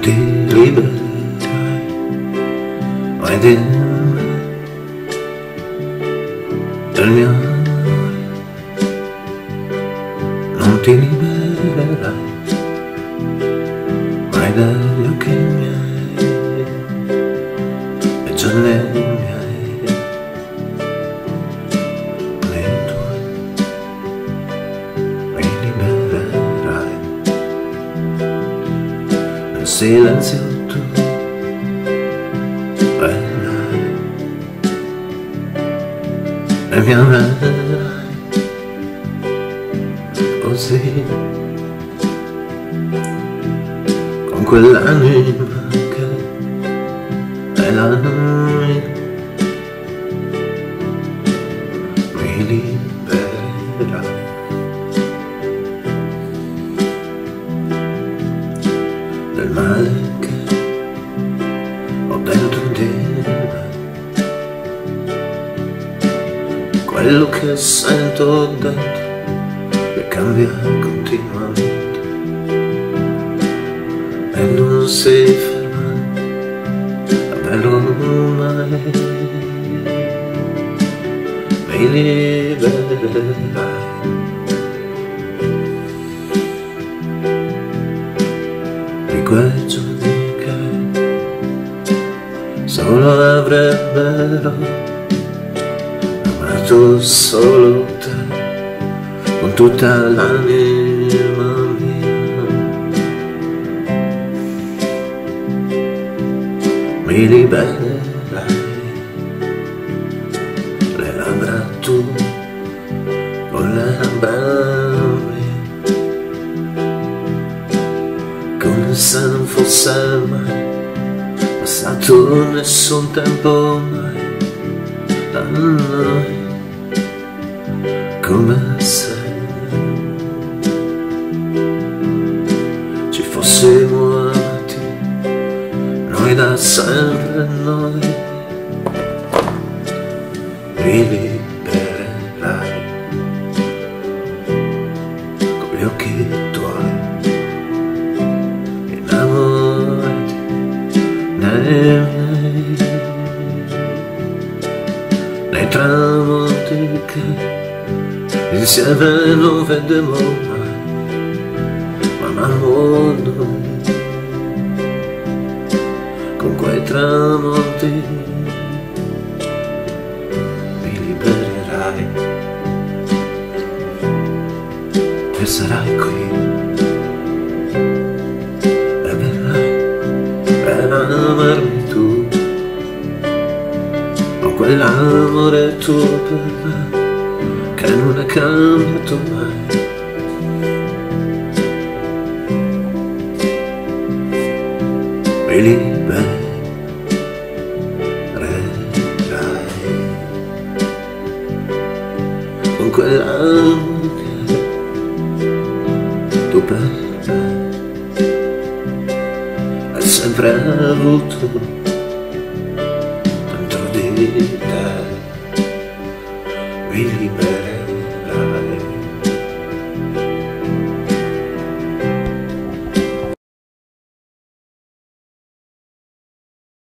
ti libererai mai di me, del mio amore. Non ti libererai mai dagli occhi miei e già nei miei, nei tuoi mi libererai. Nel silenzio tu verrai e mi amerai così, con quell'anima che è la mia. Mi libererai del male che ho dentro di me, quello che sento dentro che cambia continuamente e non si ferma a bello mai. Mi libererai di quei giorni che solo avrebbero amato solo te con tutta l'anima mia. Mi libererai le labbra tue con le labbra mie, come se non fosse mai passato nessun tempo mai da noi, come se ci fossimo amati noi da sempre noi. Mi libererai con gli occhi tuoi innamorati nei miei, nei tramonti che insieme non vedremo mai, ma amavamo noi. Con quei tramonti mi libererai e sarai qui e verrai per amarmi tu, con quell'amore tuo per me che non è cambiato mai. Mi libererai con quell'amore che tu per me hai sempre avuto dentro di te. Mi libererai